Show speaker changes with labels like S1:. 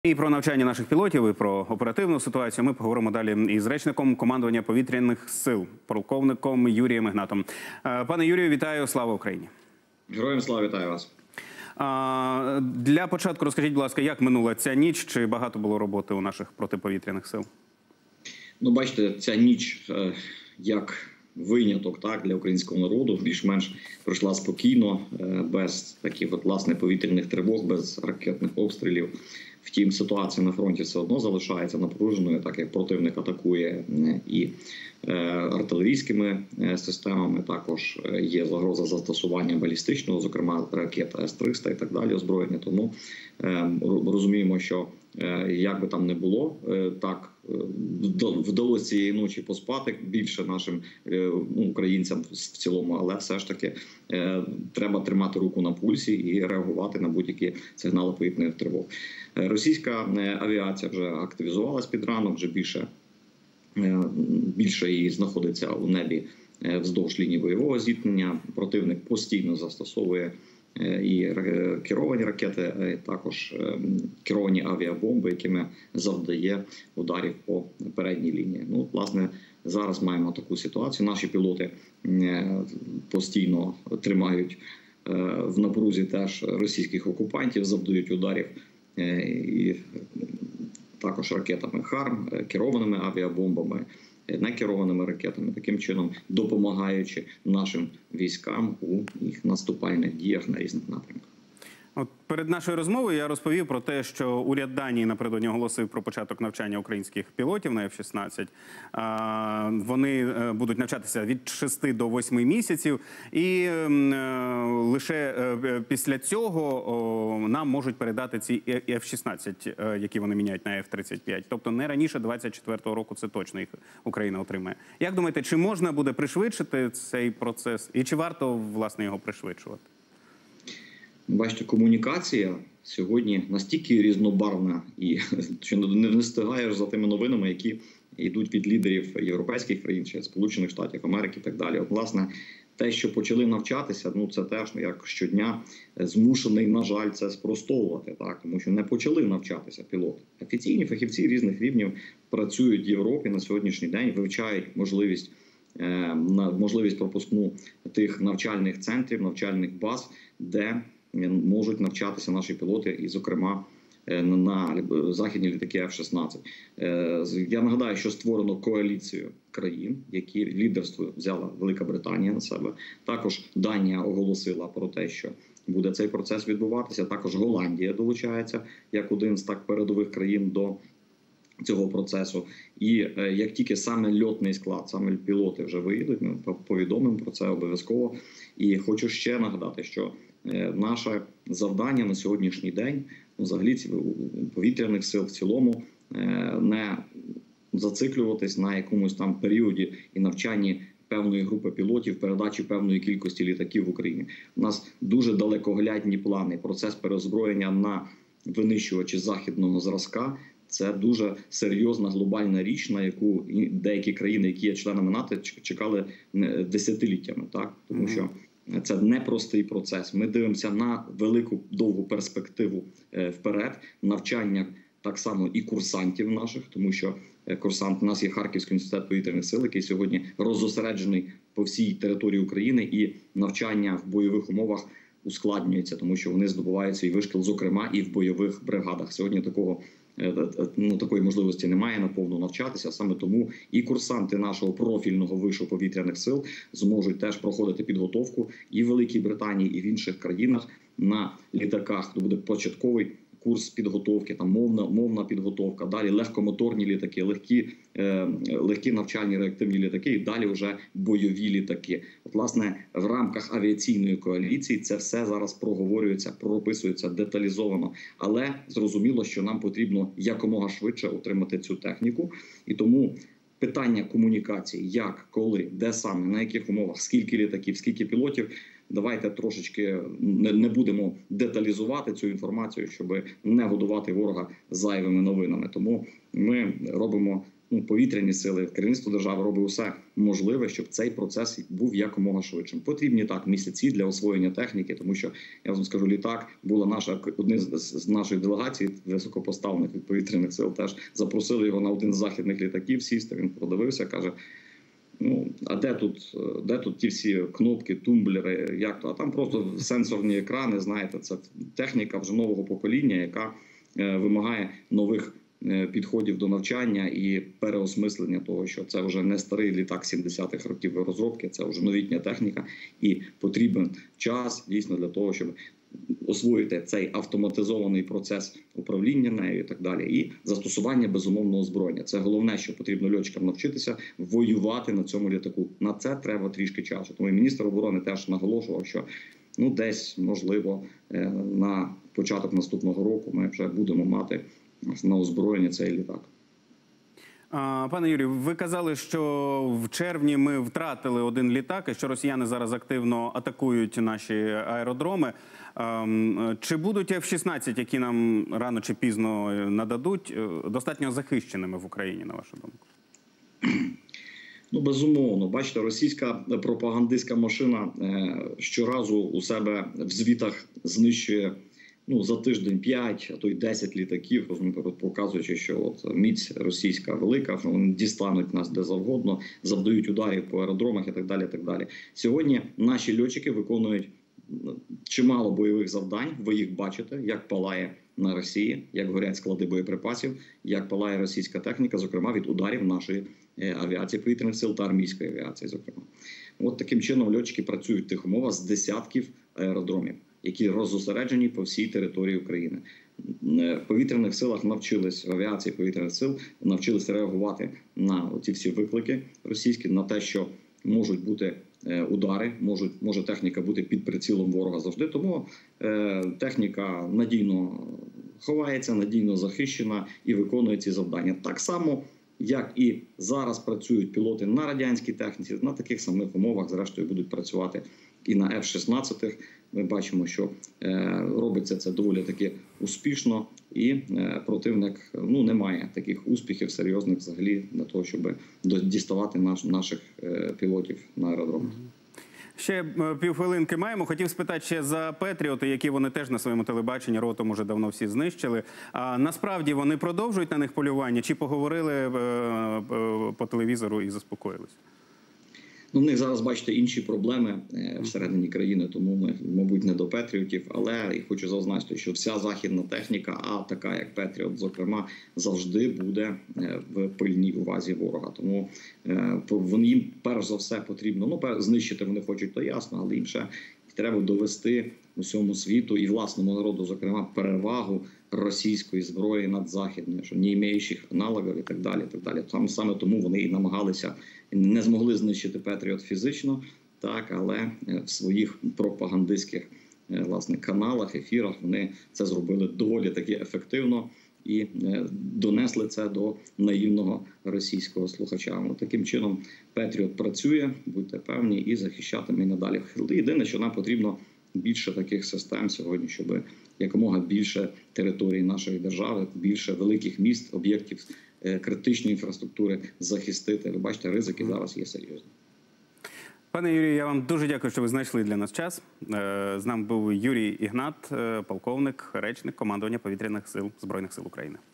S1: І про навчання наших пілотів, і про оперативну ситуацію ми поговоримо далі із речником командування повітряних сил, полковником Юрієм Ігнатом. Пане Юрію, вітаю! Слава Україні!
S2: Героям слава, вітаю вас!
S1: Для початку розкажіть, будь ласка, як минула ця ніч? Чи багато було роботи у наших протиповітряних сил?
S2: Ну, бачите, ця ніч як виняток для українського народу більш-менш пройшла спокійно, без таких власне повітряних тривог, без ракетних обстрілів. Втім, ситуація на фронті все одно залишається напруженою, так як противник атакує і артилерійськими системами, також є загроза застосування балістичного, зокрема ракет С-300 і так далі, озброєння. Тому розуміємо, що як би там не було, так вдалося цієї ночі поспати більше нашим українцям в цілому, але все ж таки треба тримати руку на пульсі і реагувати на будь-які сигнали повітряних тривог. Російська авіація вже активізувалась під ранок, вже більше її знаходиться у небі вздовж лінії бойового зіткнення. Противник постійно застосовує і керовані ракети, також керовані авіабомби, якими завдає ударів по передній лінії. Ну, власне, зараз маємо таку ситуацію. Наші пілоти постійно тримають в напрузі теж російських окупантів, завдають ударів і також ракетами ХАРМ, керованими авіабомбами, некерованими ракетами, таким чином допомагаючи нашим військам у їх наступальних діях на різних напрямках.
S1: От перед нашою розмовою я розповів про те, що уряд Данії напередодні оголосив про початок навчання українських пілотів на F-16. Вони будуть навчатися від 6 до 8 місяців. І лише після цього нам можуть передати ці F-16, які вони міняють на F-35. Тобто не раніше 24-го року це точно їх Україна отримає. Як думаєте, чи можна буде пришвидшити цей процес? І чи варто, власне, його пришвидшувати?
S2: Бачите, комунікація сьогодні настільки різнобарвна, і що не встигаєш за тими новинами, які йдуть від лідерів європейських країн, чи Сполучених Штатів Америки і так далі. От, власне, те, що почали навчатися, ну це теж як щодня змушений, на жаль, це спростовувати, тому що не почали навчатися пілоти. Офіційні фахівці різних рівнів працюють в Європі на сьогоднішній день, вивчають можливість пропуску тих навчальних центрів, навчальних баз, де можуть навчатися наші пілоти, і, зокрема, на західні літаки F-16. Я нагадаю, що створено коаліцію країн, які лідерство взяла Велика Британія на себе. Також Данія оголосила про те, що буде цей процес відбуватися. Також Голландія долучається як один з передових країн до цього процесу. І як тільки саме льотний склад, саме пілоти вже виїдуть, ми повідомимо про це обов'язково. І хочу ще нагадати, що наше завдання на сьогоднішній день, взагалі повітряних сил в цілому, не зациклюватись на якомусь там періоді і навчанні певної групи пілотів, передачі певної кількості літаків в Україні. У нас дуже далекоглядні плани, процес переозброєння на винищувачі західного зразка. Це дуже серйозна глобальна річ, на яку деякі країни, які є членами НАТО, чекали десятиліттями. Тому що це непростий процес. Ми дивимося на велику, довгу перспективу вперед, навчання так само і курсантів наших, тому що у нас є Харківський університет повітряних сил, який сьогодні роззосереджений по всій території України, і навчання в бойових умовах ускладнюється, тому що вони здобувають свій вишкіл, зокрема, і в бойових бригадах. Сьогодні такої можливості немає наповну навчатися, саме тому і курсанти нашого профільного вишу повітряних сил зможуть теж проходити підготовку і в Великій Британії, і в інших країнах на літаках. Буде початковий курс підготовки, мовна підготовка, далі легкомоторні літаки, легкі навчальні реактивні літаки і далі вже бойові літаки. От, власне, в рамках авіаційної коаліції це все зараз проговорюється, прописується деталізовано. Але зрозуміло, що нам потрібно якомога швидше отримати цю техніку. І тому питання комунікації, як, коли, де саме, на яких умовах, скільки літаків, скільки пілотів, давайте трошечки не будемо деталізувати цю інформацію, щоб не годувати ворога зайвими новинами. Тому ми робимо повітряні сили, керівництво держави робить усе можливе, щоб цей процес був якомога швидшим. Потрібні так місяці для освоєння техніки, тому що я вам скажу, літак була один з нашої делегації високопоставлених від повітряних сил. Теж запросили його на один з західних літаків сісти. Він подивився, каже: а де тут ті всі кнопки, тумблери, як то? А там просто сенсорні екрани, знаєте, це техніка вже нового покоління, яка вимагає нових підходів до навчання і переосмислення того, що це вже не старий літак 70-х років розробки, це вже новітня техніка, і потрібен час дійсно для того, щоб освоїти цей автоматизований процес управління нею і так далі. І застосування безумовного озброєння. Це головне, що потрібно льотчикам навчитися воювати на цьому літаку. На це треба трішки часу. Тому і міністр оборони теж наголошував, що десь, можливо, на початок наступного року ми вже будемо мати на озброєння цей літак.
S1: Пане Юрію, ви казали, що в червні ми втратили один літак, і що росіяни зараз активно атакують наші аеродроми. Чи будуть F-16, які нам рано чи пізно нададуть, достатньо захищеними в Україні, на вашу думку?
S2: Безумовно. Бачите, російська пропагандистська машина щоразу у себе в звітах знищує за тиждень 5, а то й 10 літаків, показуючи, що міць російська велика, що вони дістануть нас де завгодно, завдають ударів по аеродромах і так далі. Так далі. Сьогодні наші льотчики виконують чимало бойових завдань. Ви їх бачите, як палає на Росії, як горять склади боєприпасів, як палає російська техніка, зокрема від ударів нашої авіації, повітряних сил та армійської авіації, зокрема. От таким чином льотчики працюють в тих умовах з десятків аеродромів, які роззосереджені по всій території України. В повітряних силах навчились, в авіації повітряних сил навчилися реагувати на ці всі виклики російські, на те, що можуть бути удари, може техніка бути під прицілом ворога завжди. Тому техніка надійно ховається, надійно захищена і виконує ці завдання. Так само, як і зараз працюють пілоти на радянській техніці, на таких самих умовах, зрештою, будуть працювати і на F-16. Ми бачимо, що робиться це доволі таки успішно, і противник не має таких успіхів серйозних взагалі для того, щоб діставати наших пілотів на аеродромах.
S1: Ще півхвилинки маємо. Хотів спитати ще за Петріоти, які вони теж на своєму телебаченні ротом уже давно всі знищили. А насправді вони продовжують на них полювання? Чи поговорили по телевізору і заспокоїлись?
S2: В них зараз, бачите, інші проблеми всередині країни, тому ми, мабуть, не до Петріотів. Але і хочу зазначити, що вся західна техніка, а така як Петріот, зокрема, завжди буде в пильній увазі ворога. Тому їм, перш за все, потрібно, знищити вони хочуть, то ясно, але їм ще треба довести усьому світу і власному народу, зокрема, перевагу російської зброї над західною, що не маючих аналогів і так далі. Так далі. Саме тому вони і намагалися, не змогли знищити Петріот фізично, так, але в своїх пропагандистських каналах, ефірах вони це зробили доволі таки ефективно і донесли це до наївного російського слухача. Таким чином Петріот працює, будьте певні, і захищатиме і надалі. Єдине, що нам потрібно більше таких систем сьогодні, щоб якомога більше територій нашої держави, більше великих міст, об'єктів критичної інфраструктури захистити. Ви бачите, ризики зараз є серйозні.
S1: Пане Юрію, я вам дуже дякую, що ви знайшли для нас час. З нами був Юрій Ігнат, полковник, речник командування Повітряних сил Збройних сил України.